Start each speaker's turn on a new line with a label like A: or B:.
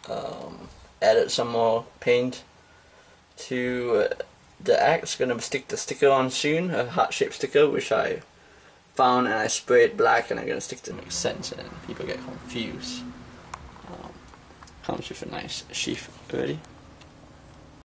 A: added some more paint to the axe. Gonna stick the sticker on soon, a heart-shaped sticker which I found, and I sprayed black, and I'm gonna stick to make sense and people get confused. Comes with a nice sheath already.